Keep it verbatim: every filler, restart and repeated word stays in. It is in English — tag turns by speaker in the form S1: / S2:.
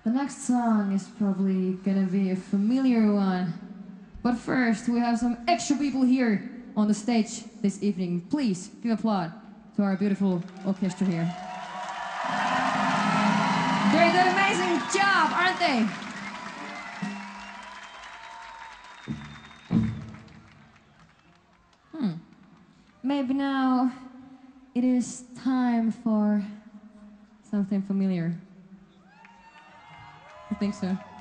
S1: The next song is probably gonna be a familiar one. But first, we have some extra people here on the stage this evening. Please give applause to our beautiful orchestra here. They did an amazing job, aren't they? Hmm. Maybe now it is time for something familiar. I think so.